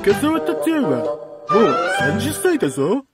深澤達也はもう30歳だぞ。